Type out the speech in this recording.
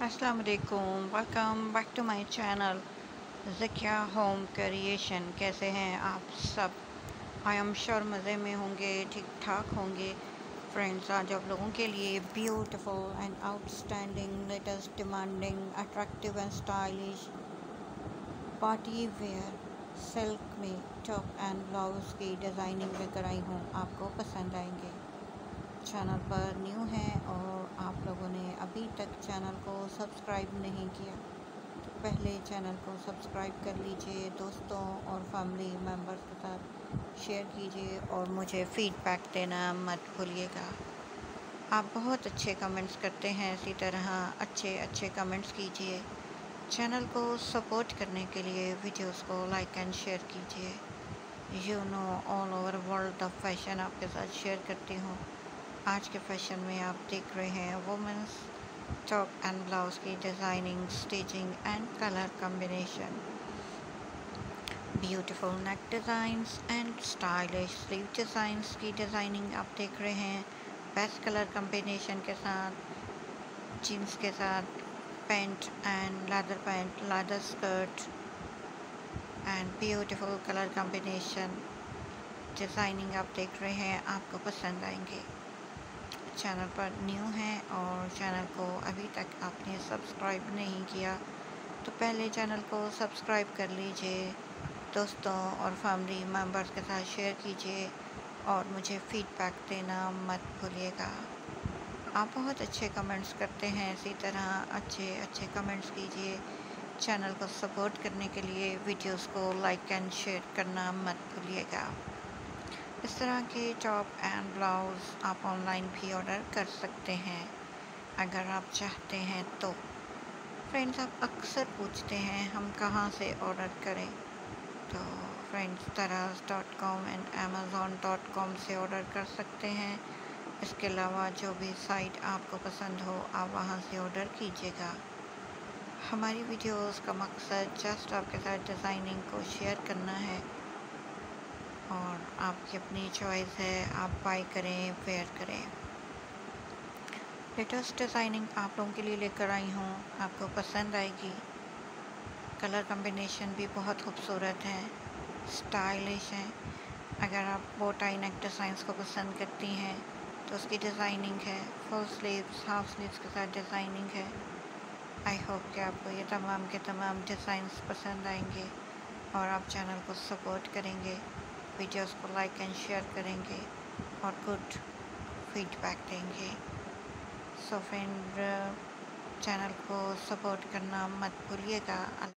अस्सलाम वालेकुम, welcome back to my channel Zakia home creation. कैसे हैं आप सब? आई एम श्योर मज़े में होंगे, ठीक ठाक होंगे। फ्रेंड्स, आज आप लोगों के लिए beautiful and outstanding, latest, demanding, attractive and stylish party wear silk में टॉप एंड ब्लाउज़ की डिज़ाइनिंग लेकर आई हूँ। आपको पसंद आएंगे। चैनल पर न्यू हैं और आप लोगों ने अभी तक चैनल को सब्सक्राइब नहीं किया तो पहले चैनल को सब्सक्राइब कर लीजिए, दोस्तों और फैमिली मेम्बर्स के साथ शेयर कीजिए और मुझे फ़ीडबैक देना मत भूलिएगा। आप बहुत अच्छे कमेंट्स करते हैं, इसी तरह अच्छे अच्छे कमेंट्स कीजिए। चैनल को सपोर्ट करने के लिए वीडियोस को लाइक एंड शेयर कीजिए। All over world of fashion आपके साथ शेयर करती हूँ। आज के फैशन में आप देख रहे हैं वुमेंस टॉप एंड ब्लाउज की designing, stitching and colour combination, beautiful neck designs and stylish sleeve designs की डिज़ाइनिंग आप देख रहे हैं। बेस्ट कलर कॉम्बिनेशन के साथ, जीन्स के साथ pant and leather skirt and beautiful colour combination designing आप देख रहे हैं। आपको पसंद आएंगे। चैनल पर न्यू हैं और चैनल को अभी तक आपने सब्सक्राइब नहीं किया तो पहले चैनल को सब्सक्राइब कर लीजिए, दोस्तों और फैमिली मेम्बर्स के साथ शेयर कीजिए और मुझे फ़ीडबैक देना मत भूलिएगा। आप बहुत अच्छे कमेंट्स करते हैं, इसी तरह अच्छे अच्छे कमेंट्स कीजिए। चैनल को सपोर्ट करने के लिए वीडियोस को लाइक एंड शेयर करना मत भूलिएगा। इस तरह के टॉप एंड ब्लाउज़ आप ऑनलाइन भी ऑर्डर कर सकते हैं अगर आप चाहते हैं तो। फ्रेंड्स, आप अक्सर पूछते हैं हम कहाँ से ऑर्डर करें, तो फ्रेंड्स Taraz.com एंड Amazon.com से ऑर्डर कर सकते हैं। इसके अलावा जो भी साइट आपको पसंद हो आप वहाँ से ऑर्डर कीजिएगा। हमारी वीडियोस का मकसद जस्ट आपके साथ डिज़ाइनिंग को शेयर करना है और आपकी अपनी चॉइस है, आप बाय करें, वेयर करें। लेटेस्ट डिज़ाइनिंग आप लोगों के लिए लेकर आई हूँ, आपको पसंद आएगी। कलर कॉम्बिनेशन भी बहुत खूबसूरत हैं, स्टाइलिश हैं। अगर आप बोटाई नेक डिज़ाइंस को पसंद करती हैं तो उसकी डिज़ाइनिंग है। फुल स्लीव्स, हाफ स्लीव्स के साथ डिज़ाइनिंग है। आई होप कि आपको ये तमाम के तमाम डिज़ाइंस पसंद आएंगे और आप चैनल को सपोर्ट करेंगे, वीडियोस को लाइक एंड शेयर करेंगे और गुड फीडबैक देंगे। सो फ्रेंड, चैनल को सपोर्ट करना मत भूलिएगा।